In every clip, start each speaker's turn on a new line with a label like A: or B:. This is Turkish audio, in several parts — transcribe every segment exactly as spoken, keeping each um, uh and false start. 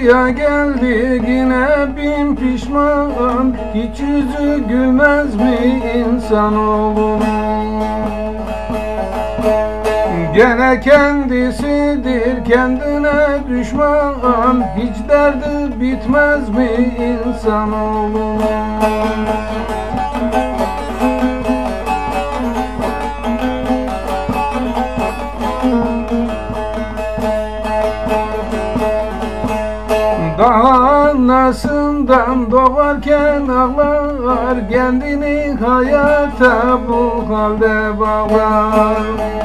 A: dünyaya geldi yine bin pişman, hiç yüzü gülmez mi insanoğlunun? Gene kendisidir kendine düşman, hiç derdi bitmez mi insanoğlunun? Daha anasından doğarken ağlar, kendini hayata bu halde bağlar.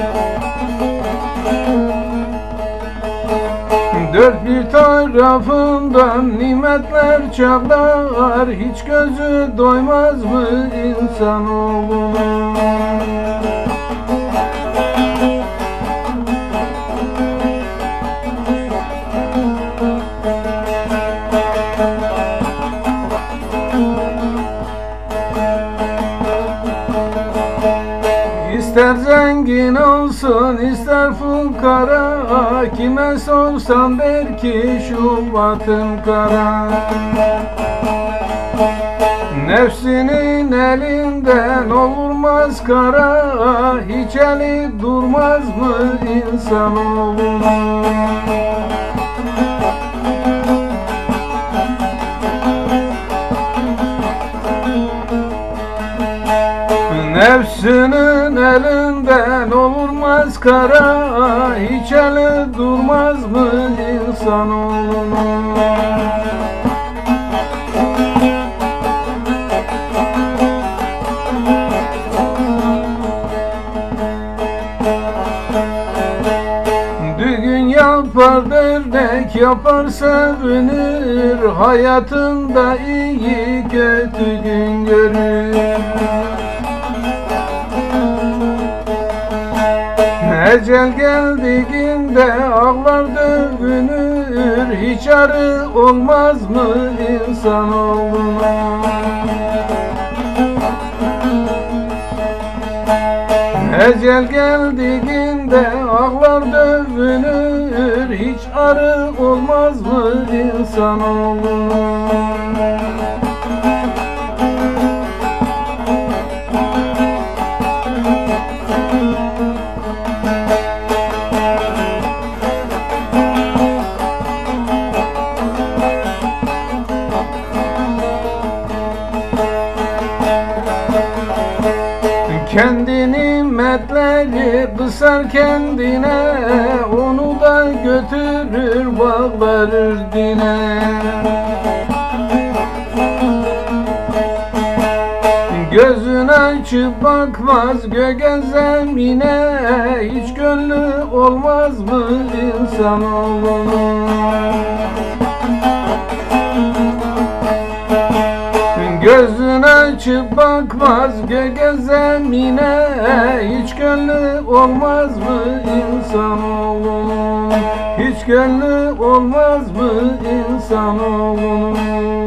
A: Dört bir tarafından nimetler çağlar, hiç gözü doymaz mı insanoğlunun? İster zengin olsun ister fukara, kime sorsan der ki şu batın kara. Nefsinin elinden olur maskara, hiç eli durmaz mı insanoğlunun? Nefsinin elinden olur maskara, hiç eli durmaz mı insanoğlunun? Düğün yapar dernek yapar sevinir, hayatında iyi kötü gün görür. Ecel geldiğinde ağlar dövünür, hiç arı olmaz mı insanoğluna? Ecel geldiğinde ağlar dövünür, hiç arı olmaz mı insanoğluna? Kendi nimetleri kısar kendine, onu da götürür bağlar dine. Gözünü açıp bakmaz göğe zemine, hiç gönlü olmaz mı insanoğlunun? Gözünü açıp bakmaz göğe zemine, hiç gönlü olmaz mı insanoğlunun? Hiç gönlü olmaz mı insanoğlunun?